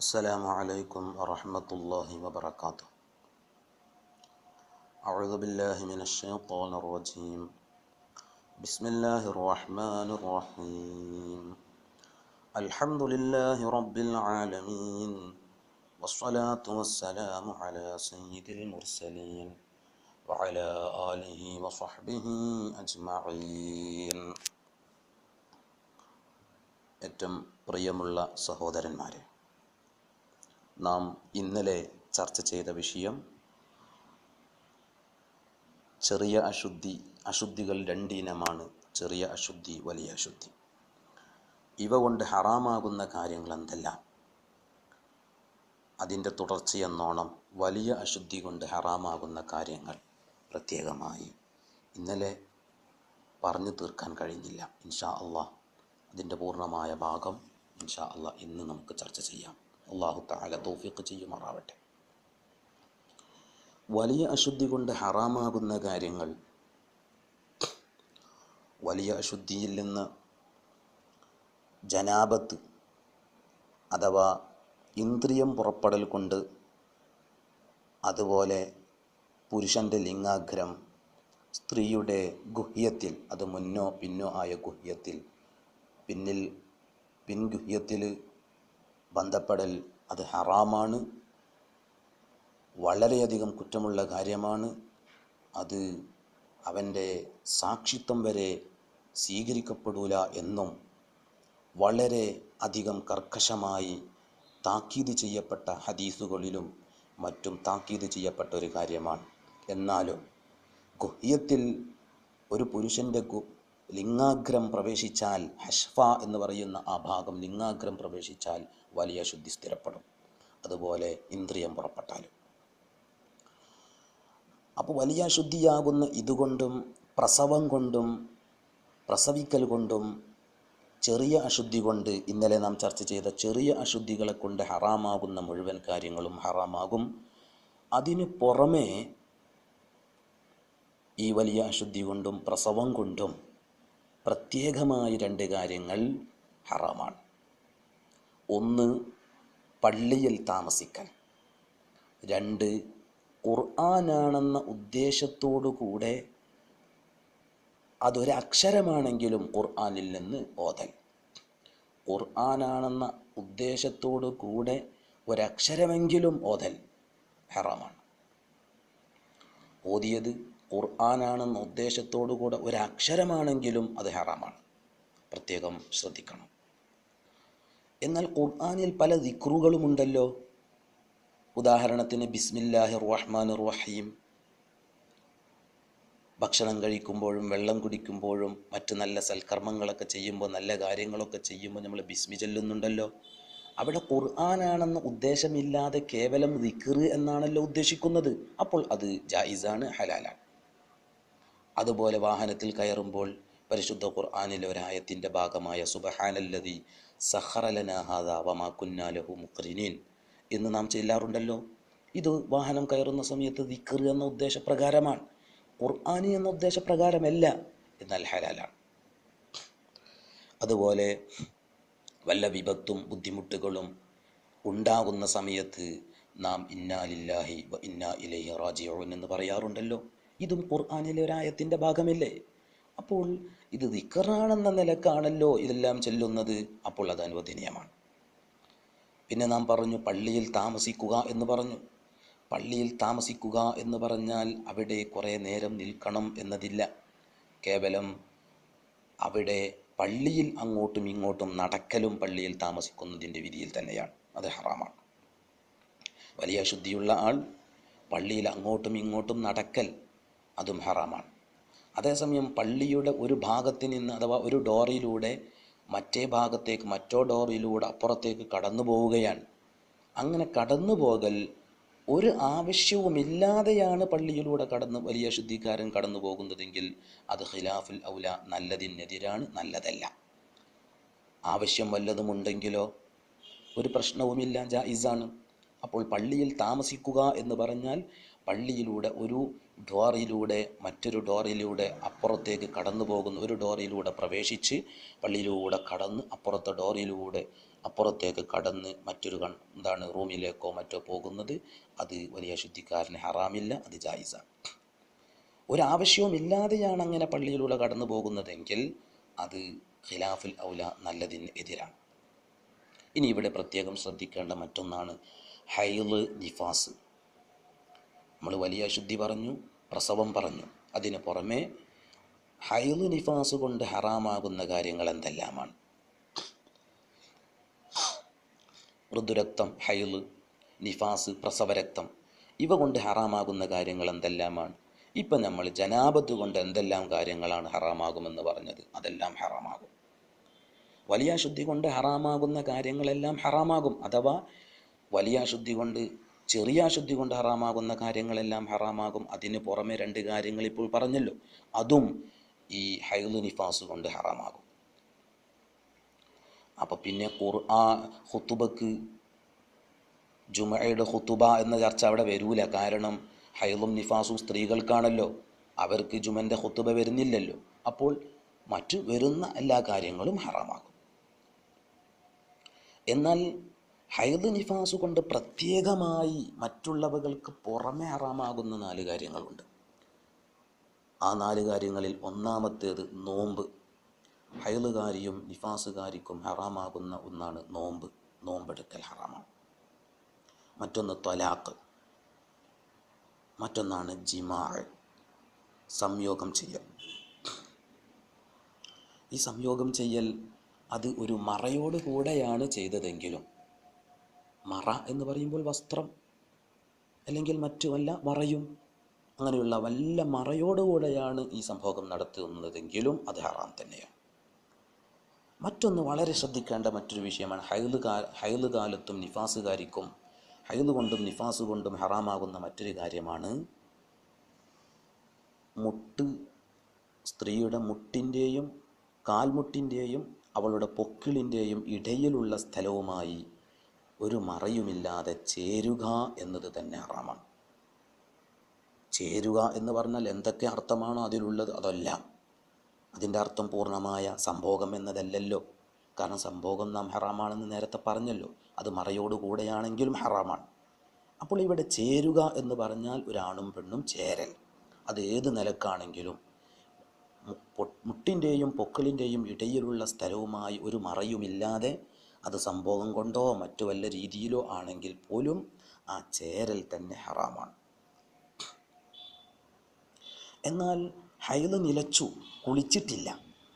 السلام عليكم ورحمة الله وبركاته. أعوذ بالله من الشيطان الرجيم. بسم الله الرحمن الرحيم. الحمد لله رب العالمين، والصلاة والسلام على سيد المرسلين وعلى آله وصحبه أجمعين. ഏറ്റവും പ്രിയമുള്ള സഹോദരന്മാരെ, നാം ഇന്നലെ ചർച്ച ചെയ്ത വിഷയം ചെറിയ അശുദ്ധികൾ രണ്ടിനമാണ്: ചെറിയ അശുദ്ധി, വലിയ അശുദ്ധി. ഇവ കൊണ്ട് ഹറാമാകുന്ന കാര്യങ്ങൾ എന്തെല്ലാം? അതിൻ്റെ തുടർച്ചയെന്നോണം വലിയ അശുദ്ധി കൊണ്ട് ഹറാമാകുന്ന കാര്യങ്ങൾ പ്രത്യേകമായി ഇന്നലെ പറഞ്ഞു തീർക്കാൻ കഴിഞ്ഞില്ല. ഇൻഷാ അള്ളാഹ് അതിൻ്റെ പൂർണ്ണമായ ഭാഗം ഇൻഷാ അള്ളാഹ് ഇന്ന് നമുക്ക് ചർച്ച ചെയ്യാം. അല്ലാഹു തആല തൗഫീഖ് ചെയ്യുമാറാവട്ടെ. വലിയ അശുദ്ധി കൊണ്ട് ഹറാമാകുന്ന കാര്യങ്ങൾ: വലിയ അശുദ്ധിയിൽ നിന്ന് ജനാബത്ത് അഥവാ ഇന്ദ്രിയം പുറപ്പെടൽ കൊണ്ട്, അതുപോലെ പുരുഷൻ്റെ ലിംഗാഗ്രം, സ്ത്രീയുടെ ഗുഹ്യത്തിൽ, അത് മുന്നോ പിന്നോ ആയ ഗുഹ്യത്തിൽ, പിൻഗുഹ്യത്തിൽ ബന്ധപ്പെടൽ, അത് ഹറാമാണ്, വളരെയധികം കുറ്റമുള്ള കാര്യമാണ്. അത് അവൻ്റെ സാക്ഷിത്വം വരെ സ്വീകരിക്കപ്പെടൂല എന്നും വളരെ അധികം കർക്കശമായി താക്കീത് ചെയ്യപ്പെട്ട ഹദീസുകളിലും മറ്റും താക്കീത് ചെയ്യപ്പെട്ട ഒരു കാര്യമാണ്. എന്നാലും ഗുഹ്യത്തിൽ ഒരു പുരുഷൻ്റെ ലിംഗാഗ്രം പ്രവേശിച്ചാൽ, ഹഷ്ഫ എന്ന് പറയുന്ന ആ ഭാഗം ലിംഗാഗ്രം പ്രവേശിച്ചാൽ വലിയ ശുദ്ധി സ്ഥിരപ്പെടും. അതുപോലെ ഇന്ദ്രിയം പുറപ്പെട്ടാലും. അപ്പോൾ വലിയ ശുദ്ധിയാകുന്ന ഇതുകൊണ്ടും പ്രസവം കൊണ്ടും പ്രസവിക്കൽ കൊണ്ടും ചെറിയ അശുദ്ധി കൊണ്ട്, ഇന്നലെ നാം ചർച്ച ചെയ്ത ചെറിയ അശുദ്ധികളെ കൊണ്ട് ഹറാമാകുന്ന മുഴുവൻ കാര്യങ്ങളും ഹറാമാകും. അതിന് പുറമേ ഈ വലിയ അശുദ്ധി കൊണ്ടും പ്രസവം കൊണ്ടും പ്രത്യേകമായി രണ്ട് കാര്യങ്ങൾ ഹറാമാണ്. ഒന്ന്, പള്ളിയിൽ താമസിക്കൽ. രണ്ട്, ഖുർആനാണെന്ന ഉദ്ദേശത്തോടു കൂടെ, അതൊരക്ഷരമാണെങ്കിലും ഖുർആനിൽ നിന്ന് ഓതൽ. ഖുർആനാണെന്ന ഉദ്ദേശത്തോടു കൂടെ ഒരക്ഷരമെങ്കിലും ഓതൽ ഹറാമാണ്. ഓതിയത് ഖുർആനാണെന്ന ഉദ്ദേശത്തോടു കൂടെ ഒരക്ഷരമാണെങ്കിലും അത് ഹറാമാണ്. പ്രത്യേകം ശ്രദ്ധിക്കണം. എന്നാൽ ഖുർആനിൽ പല ദിക്റുകളുമുണ്ടല്ലോ. ഉദാഹരണത്തിന് ബിസ്മില്ലാഹിർ റഹ്മാനിർ റഹീം. ഭക്ഷണം കഴിക്കുമ്പോഴും വെള്ളം കുടിക്കുമ്പോഴും മറ്റ് നല്ല സൽക്കർമ്മങ്ങളൊക്കെ ചെയ്യുമ്പോൾ, നല്ല കാര്യങ്ങളൊക്കെ ചെയ്യുമ്പോൾ നമ്മൾ ബിസ്മി ചൊല്ലുന്നുണ്ടല്ലോ. അവിടെ ഖുർആനാണെന്ന ഉദ്ദേശമില്ലാതെ കേവലം ദിക്ർ എന്നാണല്ലോ ഉദ്ദേശിക്കുന്നത്. അപ്പോൾ അത് ജായിസാണ്, ഹലാലാണ്. അതുപോലെ വാഹനത്തിൽ കയറുമ്പോൾ പരിശുദ്ധ ഖുർആനിലെ ഒരായത്തിൻ്റെ ഭാഗമായ സുബ്ഹാനല്ലദീ സഖറ ലനാ ഹാദാ വമാ കുന്നാ ലഹു മുഖ്രിനീൻ എന്ന് നാം ചെല്ലാറുണ്ടല്ലോ. ഇത് വാഹനം കയറുന്ന സമയത്ത് ദിക്ർ എന്ന ഉദ്ദേശപ്രകാരമാണ്, ഖുർആനി എന്ന ഉദ്ദേശപ്രകാരമല്ല. എന്നാൽ ഹലാലാണ്. അതുപോലെ വല്ല വിപത്തും ബുദ്ധിമുട്ടുകളും ഉണ്ടാകുന്ന സമയത്ത് നാം ഇന്നാ ലില്ലാഹി വ ഇന്നാ ഇലൈഹി റാജിഊൻ എന്ന് പറയാറുണ്ടല്ലോ. ഇതും ഖുർആനിലെ ഒരായത്തിൻ്റെ ഭാഗമല്ലേ. അപ്പോൾ ഇത് ദിക്റാണെന്ന നിലക്കാണല്ലോ ഇതെല്ലാം ചെല്ലുന്നത്. അപ്പോൾ അത് അനുവദനീയമാണ്. പിന്നെ നാം പറഞ്ഞു പള്ളിയിൽ താമസിക്കുക എന്ന് പറഞ്ഞു. പള്ളിയിൽ താമസിക്കുക എന്ന് പറഞ്ഞാൽ അവിടെ കുറേ നേരം നിൽക്കണം എന്നതില്ല. കേവലം അവിടെ പള്ളിയിൽ അങ്ങോട്ടും ഇങ്ങോട്ടും നടക്കലും പള്ളിയിൽ താമസിക്കുന്നതിൻ്റെ വിധിയിൽ തന്നെയാണ്. അത് ഹറാമാണ്. വലിയ ശുദ്ധിയുള്ള ആൾ പള്ളിയിൽ അങ്ങോട്ടും ഇങ്ങോട്ടും നടക്കൽ, അതും ഹറാമാണ്. അതേസമയം പള്ളിയുടെ ഒരു ഭാഗത്ത് നിന്ന്, അഥവാ ഒരു ഡോറിലൂടെ മറ്റേ ഭാഗത്തേക്ക്, മറ്റോ ഡോറിലൂടെ അപ്പുറത്തേക്ക് കടന്നു പോവുകയാണ്. അങ്ങനെ കടന്നു പോകൽ ഒരു ആവശ്യവുമില്ലാതെയാണ് പള്ളിയിലൂടെ വലിയ ശുദ്ധിക്കാരൻ കടന്നു പോകുന്നതെങ്കിൽ അത് ഖിലാഫുൽ ഔല, നല്ലതിനെതിരാണ്, നല്ലതല്ല. ആവശ്യം വല്ലതുമുണ്ടെങ്കിലോ ഒരു പ്രശ്നവുമില്ല, ജായിസാണ്. അപ്പോൾ പള്ളിയിൽ താമസിക്കുക എന്ന് പറഞ്ഞാൽ പള്ളിയിലൂടെ ഒരു ഡോറിലൂടെ മറ്റൊരു ഡോറിലൂടെ അപ്പുറത്തേക്ക് കടന്നു പോകുന്ന, ഒരു ഡോറിലൂടെ പ്രവേശിച്ച് പള്ളിയിലൂടെ കടന്ന് അപ്പുറത്തെ ഡോറിലൂടെ അപ്പുറത്തേക്ക് കടന്ന് മറ്റൊരു റൂമിലേക്കോ മറ്റോ പോകുന്നത് അത് വലിയ അശുദ്ധിക്കാരന് ഹറാമില്ല, അത് ജായിസാണ്. ഒരാവശ്യവുമില്ലാതെയാണ് അങ്ങനെ പള്ളിയിലൂടെ കടന്നു പോകുന്നതെങ്കിൽ അത് ഖിലാഫുൽ ഔല, നല്ലതിന് എതിരാണ്. ഇനി ഇവിടെ പ്രത്യേകം ശ്രദ്ധിക്കേണ്ട മറ്റൊന്നാണ് ഹൈള്, നിഫാസ്. നമ്മൾ വലിയ അശുദ്ധി പറഞ്ഞു, പ്രസവം പറഞ്ഞു. അതിന് പുറമെ ഹൈള്, നിഫാസ് കൊണ്ട് ഹറാമാകുന്ന കാര്യങ്ങൾ എന്തെല്ലാമാണ്? ഋതുരക്തം, ഹൈള്, നിഫാസ്, പ്രസവരക്തം, ഇവ കൊണ്ട് ഹറാമാകുന്ന കാര്യങ്ങൾ എന്തെല്ലാമാണ്? ഇപ്പം നമ്മൾ ജനാബത്ത് കൊണ്ട് എന്തെല്ലാം കാര്യങ്ങളാണ് ഹറാമാകുമെന്ന് പറഞ്ഞത്, അതെല്ലാം ഹറാമാകും. വലിയ അശുദ്ധി കൊണ്ട് ഹറാമാകുന്ന കാര്യങ്ങളെല്ലാം ഹറാമാകും. അഥവാ വലിയ അശുദ്ധി കൊണ്ട്, ചെറിയ അശുദ്ധി കൊണ്ട് ഹറാമാകുന്ന കാര്യങ്ങളെല്ലാം ഹറാമാകും. അതിന് പുറമെ 2 കാര്യങ്ങൾ ഇപ്പോൾ പറഞ്ഞല്ലോ, അതും ഈ ഹൈള്, നിഫാസ് കൊണ്ട് ഹറാമാകും. അപ്പോൾ പിന്നെ ഖുതുബക്ക്, ജുമഅയുടെ ഖുതുബ എന്ന ചർച്ച അവിടെ വരൂല. കാരണം ഹൈളും നിഫാസും സ്ത്രീകൾക്കാണല്ലോ, അവർക്ക് ജുമൻ്റെ ഖുതുബ വരുന്നില്ലല്ലോ. അപ്പോൾ മറ്റു വരുന്ന എല്ലാ കാര്യങ്ങളും ഹറാമാകും. എന്നാൽ ഹൈദ്, നിഫാസ് കൊണ്ട് പ്രത്യേകമായി മറ്റുള്ളവകൾക്ക് പുറമെ ഹറാമാകുന്ന 4 കാര്യങ്ങളുണ്ട്. ആ 4 കാര്യങ്ങളിൽ ഒന്നാമത്തേത് നോമ്പ്. ഹൈളുകാരിയും നിഫാസുകാരിക്കും ഹറാമാകുന്ന ഒന്നാണ് നോമ്പ്. നോമ്പെടുക്കൽ ഹറാമാണ്. മറ്റൊന്ന് ത്വലാഖ്, മറ്റൊന്നാണ് ജിമാഅ്, സംയോഗം ചെയ്യൽ. ഈ സംയോഗം ചെയ്യൽ അത് ഒരു മറയോട് കൂടെയാണ് ചെയ്തതെങ്കിലും, മറ എന്ന് പറയുമ്പോൾ വസ്ത്രം അല്ലെങ്കിൽ മറ്റു വല്ല മറയും, അങ്ങനെയുള്ള വല്ല മറയോടുകൂടെയാണ് ഈ സംഭോഗം നടത്തുന്നതെങ്കിലും അത് ഹറാം തന്നെയാണ്. മറ്റൊന്ന് വളരെ ശ്രദ്ധിക്കേണ്ട മറ്റൊരു വിഷയമാണ് ഹൈള് കാലത്തും നിഫാസുകാരിക്കും, ഹൈള് കൊണ്ടും നിഫാസ് കൊണ്ടും ഹറാമാകുന്ന മറ്റൊരു കാര്യമാണ് മുട്ട്. സ്ത്രീയുടെ മുട്ടിൻ്റെയും കാൽമുട്ടിൻ്റെയും അവളുടെ പൊക്കിളിൻ്റെയും ഇടയിലുള്ള സ്ഥലവുമായി ഒരു മറയുമില്ലാതെ ചേരുക എന്നത് തന്നെ ഹറാമാണ്. ചേരുക എന്ന് പറഞ്ഞാൽ എന്തൊക്കെ അർത്ഥമാണോ അതിലുള്ളത് അതെല്ലാം. അതിൻ്റെ അർത്ഥം പൂർണ്ണമായ സംഭോഗം എന്നതല്ലല്ലോ. കാരണം സംഭോഗം നാം ഹറാമാണെന്ന് നേരത്തെ പറഞ്ഞല്ലോ, അത് മറയോടുകൂടെയാണെങ്കിലും ഹറാമാണ്. അപ്പോൾ ഇവിടെ ചേരുക എന്ന് പറഞ്ഞാൽ ഒരാണും പെണ്ണും ചേരൽ. അത് ഏത് നിലക്കാണെങ്കിലും മുട്ടിൻ്റെയും പൊക്കിളിൻ്റെയും ഇടയിലുള്ള സ്ഥലവുമായി ഒരു മറയുമില്ലാതെ, അത് സംഭോഗം കൊണ്ടോ മറ്റു വല്ല രീതിയിലോ ആണെങ്കിൽ പോലും ആ ചേരൽ തന്നെ ഹറാമാണ്. എന്നാൽ ഹൈള് നിലച്ചു, കുളിച്ചിട്ടില്ല,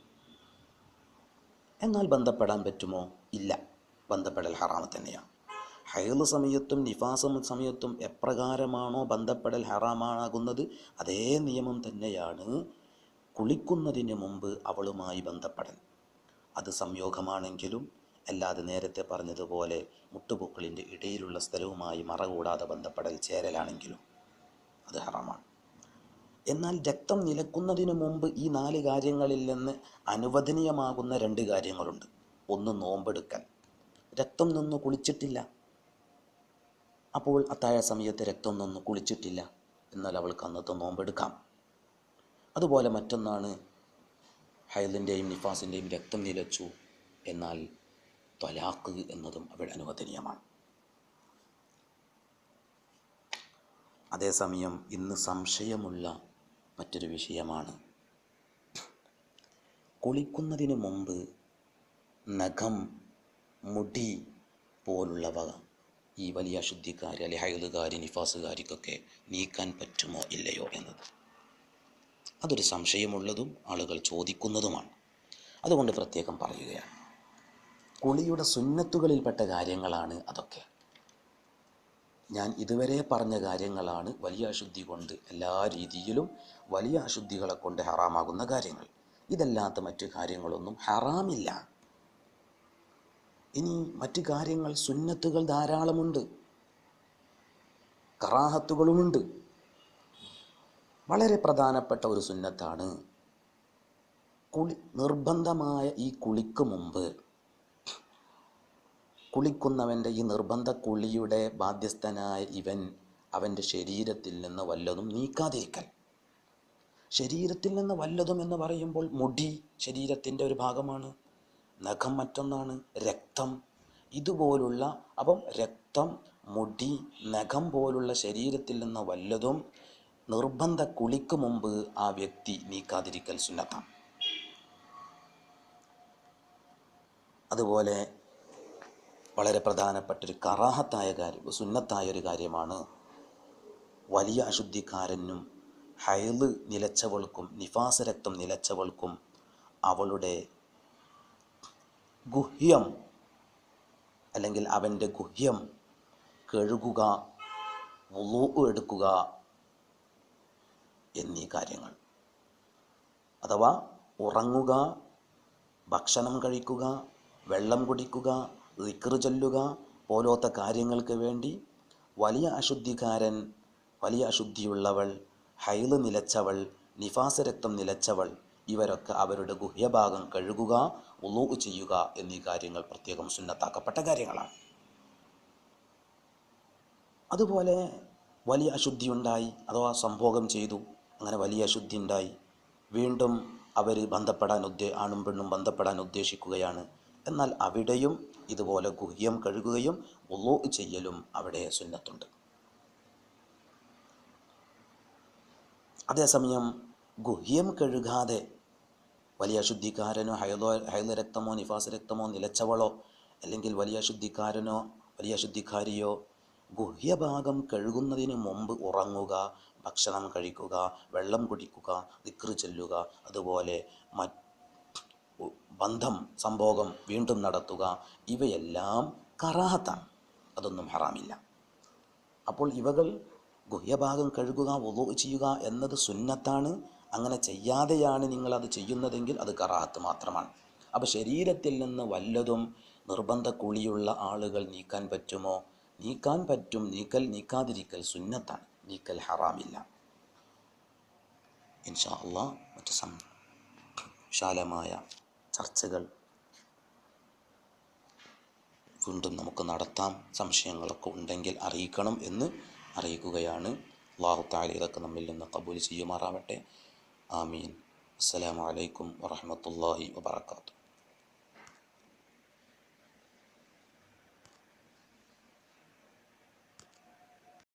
എന്നാൽ ബന്ധപ്പെടാൻ പറ്റുമോ? ഇല്ല, ബന്ധപ്പെടൽ ഹറാമ് തന്നെയാണ്. ഹൈള് സമയത്തും നിഫാസ് സമയത്തും എപ്രകാരമാണോ ബന്ധപ്പെടൽ ഹറാമാകുന്നത്, അതേ നിയമം തന്നെയാണ് കുളിക്കുന്നതിന് മുമ്പ് അവളുമായി ബന്ധപ്പെടൽ. അത് സംയോഗമാണെങ്കിലും അല്ലാതെ നേരത്തെ പറഞ്ഞതുപോലെ മുട്ടുപൊക്കിളിൻ്റെ ഇടയിലുള്ള സ്ഥലവുമായി മറ കൂടാതെ ബന്ധപ്പെടൽ, ചേരലാണെങ്കിലും അത് ഹറാമാണ്. എന്നാൽ രക്തം നിലക്കുന്നതിന് മുമ്പ് ഈ 4 കാര്യങ്ങളിൽ നിന്ന് അനുവദനീയമാകുന്ന 2 കാര്യങ്ങളുണ്ട്. ഒന്ന് നോമ്പെടുക്കൽ. രക്തം നിന്ന് കുളിച്ചിട്ടില്ല, അപ്പോൾ അത്താഴ സമയത്ത് രക്തം നിന്ന് കുളിച്ചിട്ടില്ല, എന്നാൽ അവൾക്ക് അന്നത്തെ നോമ്പെടുക്കാം. അതുപോലെ മറ്റൊന്നാണ് ഹൈളിൻ്റെയും നിഫാസിൻ്റെയും രക്തം നിലച്ചു, എന്നാൽ ത്വലാഖ് എന്നതും അവിടെ അനുവദനീയമാണ്. അതേസമയം ഇന്ന് സംശയമുള്ള മറ്റൊരു വിഷയമാണ് കുളിക്കുന്നതിന് മുമ്പ് നഖം, മുടി പോലുള്ളവ ഈ വലിയ അശുദ്ധിക്കാർ അല്ലെങ്കിൽ ഹൈളുകാരി, നിഫാസുകാരിക്കൊക്കെ നീക്കാൻ പറ്റുമോ ഇല്ലയോ എന്നത്. അതൊരു സംശയമുള്ളതും ആളുകൾ ചോദിക്കുന്നതുമാണ്. അതുകൊണ്ട് പ്രത്യേകം പറയുകയാണ്, കുളിയുടെ സുന്നത്തുകളിൽപ്പെട്ട കാര്യങ്ങളാണ് അതൊക്കെ. ഞാൻ ഇതുവരെ പറഞ്ഞ കാര്യങ്ങളാണ് വലിയ അശുദ്ധി കൊണ്ട് എല്ലാ രീതിയിലും വലിയ അശുദ്ധികളെ കൊണ്ട് ഹറാമാകുന്ന കാര്യങ്ങൾ. ഇതല്ലാത്ത മറ്റു കാര്യങ്ങളൊന്നും ഹറാമില്ല. ഇനി മറ്റു കാര്യങ്ങൾ, സുന്നത്തുകൾ ധാരാളമുണ്ട്, കറാഹത്തുകളുമുണ്ട്. വളരെ പ്രധാനപ്പെട്ട ഒരു സുന്നത്താണ് നിർബന്ധമായ ഈ കുളിക്ക് മുമ്പ് കുളിക്കുന്നവൻ്റെ ഈ നിർബന്ധ കുളിയുടെ ബാധ്യസ്ഥനായ ഇവൻ അവൻ്റെ ശരീരത്തിൽ നിന്ന് വല്ലതും നീക്കാതിരിക്കൽ. ശരീരത്തിൽ നിന്ന് വല്ലതും എന്ന് പറയുമ്പോൾ മുടി ശരീരത്തിൻ്റെ ഒരു ഭാഗമാണ്, നഖം മറ്റൊന്നാണ്, രക്തം ഇതുപോലുള്ള അപ്പം രക്തം, മുടി, നഖം പോലുള്ള ശരീരത്തിൽ നിന്ന് വല്ലതും നിർബന്ധ കുളിക്ക് മുമ്പ് ആ വ്യക്തി നീക്കാതിരിക്കൽ സുന്നത്താണ്. അതുപോലെ വളരെ പ്രധാനപ്പെട്ടൊരു കറാഹത്തായ കാര്യം, സുന്നത്തായൊരു കാര്യമാണ് വലിയ അശുദ്ധിക്കാരനും ഹൈള് നിലച്ചവൾക്കും നിഫാസ് രക്തം നിലച്ചവൾക്കും അവളുടെ ഗുഹ്യം അല്ലെങ്കിൽ അവൻ്റെ ഗുഹ്യം കഴുകുക, വുളൂഅ് എടുക്കുക എന്നീ കാര്യങ്ങൾ. അഥവാ ഉറങ്ങുക, ഭക്ഷണം കഴിക്കുക, വെള്ളം കുടിക്കുക, ദിക്ർ ചൊല്ലുക പോലത്തെ കാര്യങ്ങൾക്ക് വേണ്ടി വലിയ അശുദ്ധിക്കാരൻ, വലിയ അശുദ്ധിയുള്ളവൾ, ഹൈള് നിലച്ചവൾ, നിഫാസ് രക്തം നിലച്ചവൾ ഇവരൊക്കെ അവരുടെ ഗുഹ്യഭാഗം കഴുകുക, വുളൂഅ് ചെയ്യുക എന്നീ കാര്യങ്ങൾ പ്രത്യേകം സുന്നത്താക്കപ്പെട്ട കാര്യങ്ങളാണ്. അതുപോലെ വലിയ അശുദ്ധി ഉണ്ടായി അഥവാ സംഭോഗം ചെയ്തു, അങ്ങനെ വലിയ അശുദ്ധി ഉണ്ടായി, വീണ്ടും അവർ ആണും പെണ്ണും ബന്ധപ്പെടാൻ ഉദ്ദേശിക്കുകയാണ്. എന്നാൽ അവിടെയും ഇതുപോലെ ഗുഹ്യം കഴുകുകയും വുളൂഅ് ചെയ്യലും അവിടെ സുന്നത്തുണ്ട്. അതേസമയം ഗുഹ്യം കഴുകാതെ വലിയ അശുദ്ധിക്കാരനോ ഹൈള രക്തമോ നിഫാസ് രക്തമോ നിലച്ചവളോ അല്ലെങ്കിൽ വലിയ അശുദ്ധിക്കാരനോ വലിയ അശുദ്ധിക്കാരിയോ ഗുഹ്യഭാഗം കഴുകുന്നതിന് മുമ്പ് ഉറങ്ങുക, ഭക്ഷണം കഴിക്കുക, വെള്ളം കുടിക്കുക, ദിക്ർ ചൊല്ലുക, അതുപോലെ സംഭോഗം വീണ്ടും നടത്തുക ഇവയെല്ലാം കറാഹത്താണ്, അതൊന്നും ഹറാമില്ല. അപ്പോൾ ഇവകൾ ഗുഹ്യഭാഗം കഴുകുക, വുളൂഅ് ചെയ്യുക എന്നത് സുന്നത്താണ്. അങ്ങനെ ചെയ്യാതെയാണ് നിങ്ങളത് ചെയ്യുന്നതെങ്കിൽ അത് കറാഹത്ത് മാത്രമാണ്. അപ്പോൾ ശരീരത്തിൽ നിന്ന് വല്ലതും നിർബന്ധ കുളിയുള്ള ആളുകൾ നീക്കാൻ പറ്റുമോ? നീക്കാൻ പറ്റും. നീക്കാതിരിക്കൽ സുന്നത്താണ്, നീക്കൽ ഹറാമില്ല. ഇൻഷാ അല്ലാഹ് മറ്റു വിശാലമായ ചർച്ചകൾ വീണ്ടും നമുക്ക് നടത്താം. സംശയങ്ങളൊക്കെ ഉണ്ടെങ്കിൽ അറിയിക്കണം എന്ന് അറിയിക്കുകയാണ്. അല്ലാഹു തആല ഇതൊക്കെ നമ്മിൽ നിന്ന് ഖബൂൽ ചെയ്യുമാറാവട്ടെ. ആമീൻ. അസ്സലാമു അലൈക്കും വറഹ്മത്തുള്ളാഹി വബറകാതുഹു.